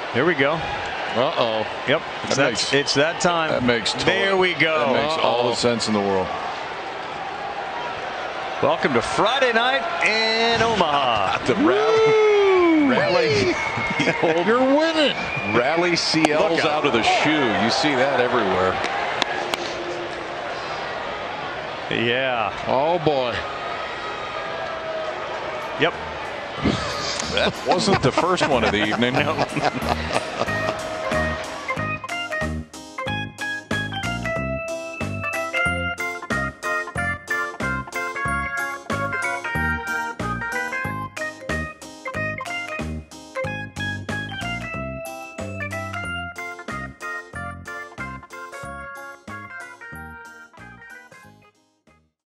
Here we go. Uh-oh. Yep. It's that time. That makes there we go. That makes all the sense in the world. Welcome to Friday night in Omaha. The rally. You're winning. Rally CLs out of the shoe. You see that everywhere. Yeah. Oh boy. Yep. That wasn't the first one of the evening.